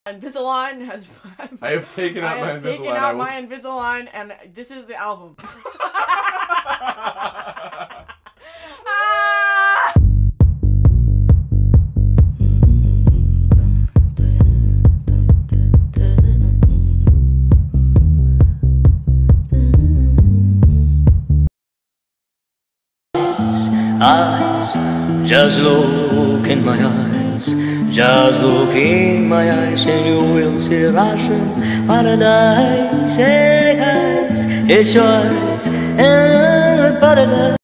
Invisalign has. I have taken out my Invisalign. I have taken out my Invisalign, and this is the album. Eyes, just look in my eyes, just look in my eyes, and you will see Russian paradise. Hey guys, it's yours, and paradise.